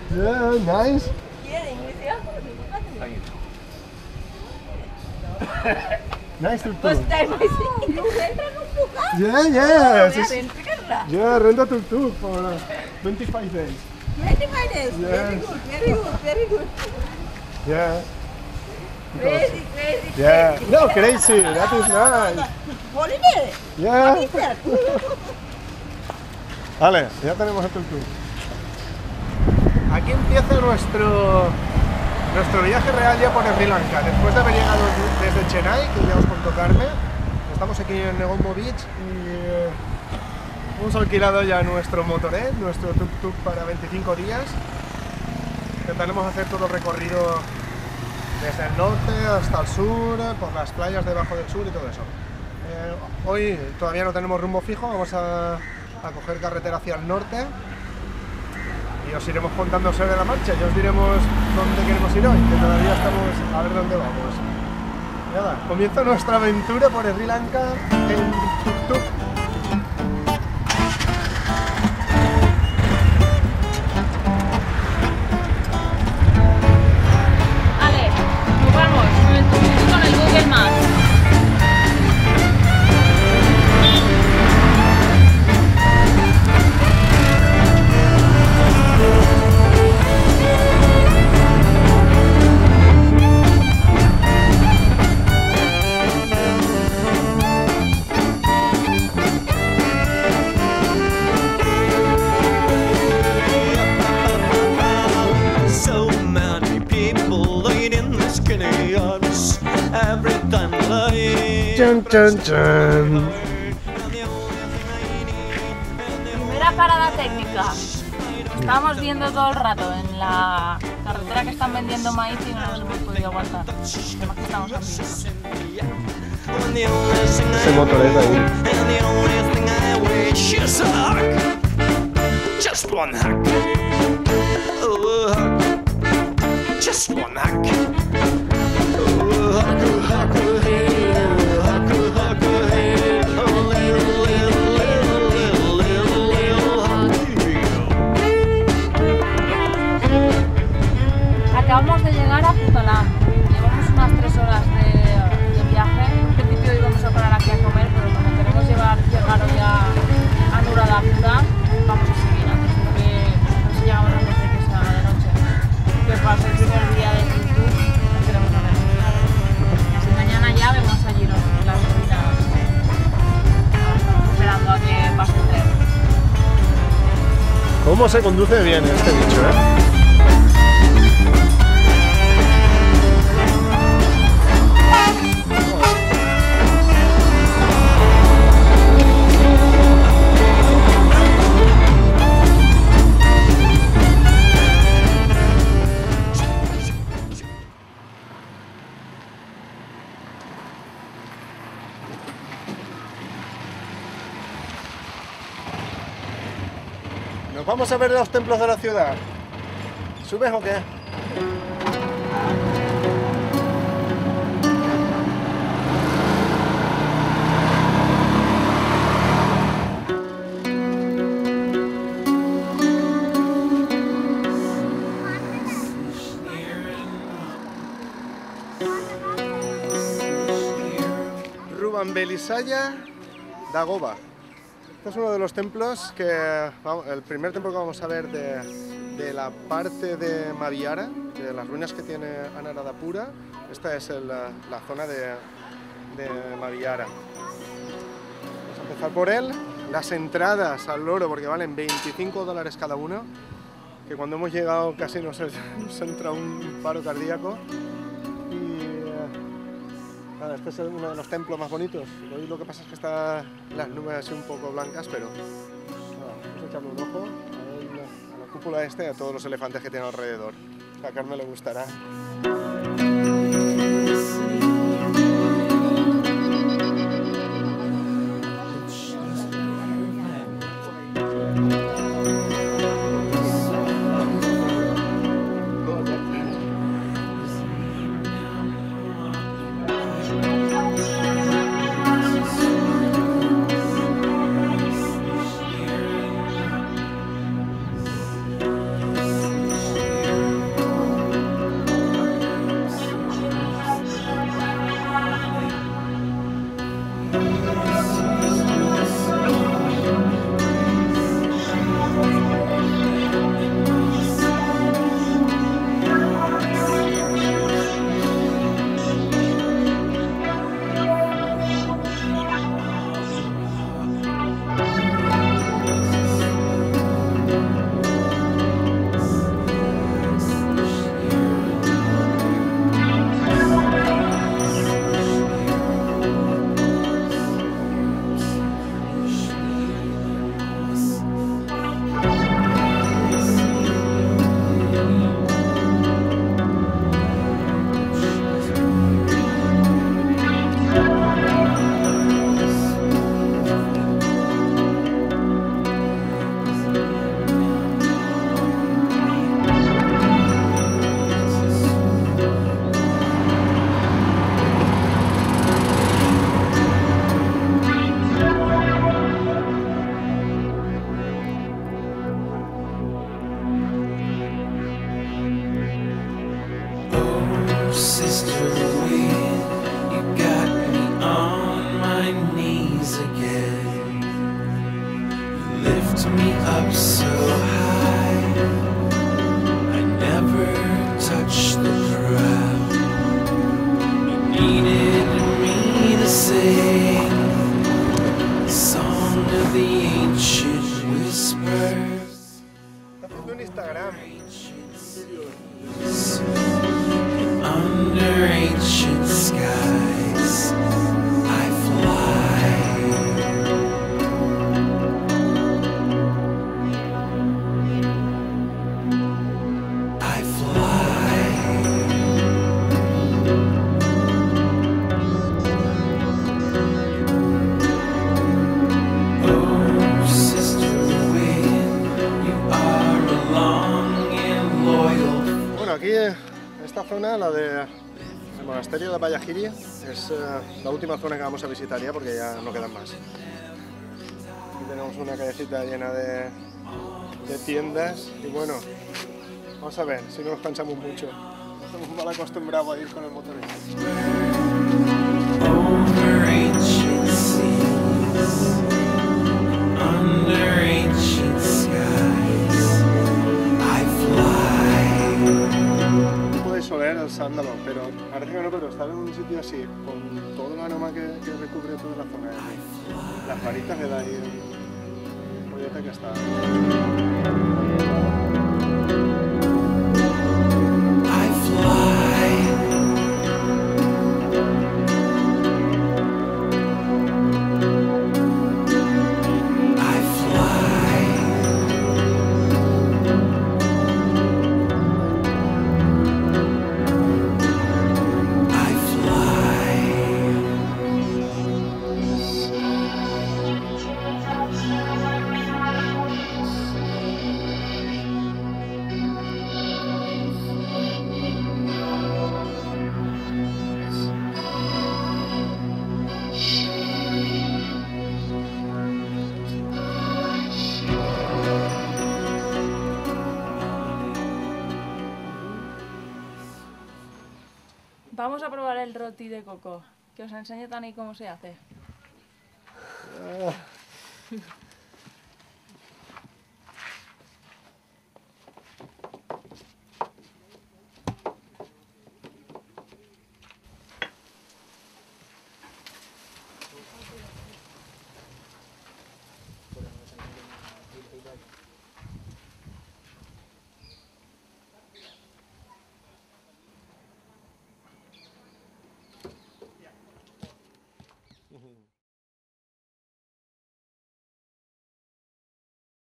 Yeah, nice. Nice tuk-tuk. First time I see you rent a tuk-tuk. Yeah, yeah. Yeah, Rent a tuk-tuk for 25 days. 25 days. Yes. Very good, very good, very good. Yeah. Crazy, crazy, Yeah. crazy. No, crazy. That is nice. Holiday. Yeah. What is that? Vale, ya tenemos el tuk-tuk. Aquí empieza nuestro viaje real ya por Sri Lanka. Después de haber llegado desde Chennai, que ya os contó Carmen, estamos aquí en Negombo Beach y hemos alquilado ya nuestro motorette, nuestro tuk-tuk para 25 días. Intentaremos hacer todo el recorrido desde el norte hasta el sur, por las playas debajo del sur y todo eso. Hoy todavía no tenemos rumbo fijo, vamos a coger carretera hacia el norte y os iremos contando sobre la marcha y os diremos dónde queremos ir hoy, que todavía estamos a ver dónde vamos. Nada, comienza nuestra aventura por Sri Lanka en tuk-tuk. Vale, pues vamos con el Google Maps. Chan, chan, chan. Primera parada técnica. Estábamos viendo todo el rato en la carretera que están vendiendo maíz y no nos hemos podido aguantar. Además que estamos aquí. Ese motorette ahí. Just one hack. Oh, hack. Just one hack. Oh, hack, hack, hey. Oh, hack, hack, hey. Oh, little, little, little, little, little hack. Acabamos de llegar a Puttalam. Llevamos unas 3 horas de viaje. En principio íbamos a parar aquí a comer, pero como queremos llegar hoy a Anuradhapura, vamos a seguir antes porque a ver si llegamos antes de que se haga de noche. Que va a ser el primer día de YouTube, no queremos no ver. Así mañana ya vemos allí las ruinas, esperando a que pase el tren. ¿Cómo se conduce bien este bicho, ¿Nos vamos a ver los templos de la ciudad? ¿Subes o qué? Rubanbelisaya Dagoba. Este es uno de los templos que, el primer templo que vamos a ver de la parte de Madhyara, de las ruinas que tiene Anuradhapura. Esta es la zona de Madhyara. Vamos a empezar por él. Las entradas al loro, porque valen $25 cada uno, que cuando hemos llegado casi nos entra un paro cardíaco. Nada, este es uno de los templos más bonitos. Hoy lo que pasa es que están las nubes así un poco blancas, pero nada, vamos a echarle un ojo a la cúpula y a todos los elefantes que tiene alrededor. A Carmen le gustará. up so high. I never touched the ground. You needed me to sing the song of the ancient whispers. Está haciendo un Instagram. Under ancient skies, I fly. I fly. Oh, sister wind, you are a long and loyal. Bueno, aquí esta zona, la de el monasterio de Vallagiri, es la última zona que vamos a visitar ya porque ya no quedan más. Aquí tenemos una callecita llena de tiendas y bueno, vamos a ver si no nos cansamos mucho. Estamos mal acostumbrados a ir con el motor. Over ancient seas, under ancient skies, I fly. No podéis oler el sándalo, pero parece que no, pero estar en un sitio así, con todo el aroma que recubre toda la zona, las varitas le da ahí el rollete que está. I fly. I fly. I fly. Vamos a probar el roti de coco, que os enseñe Tani cómo se hace.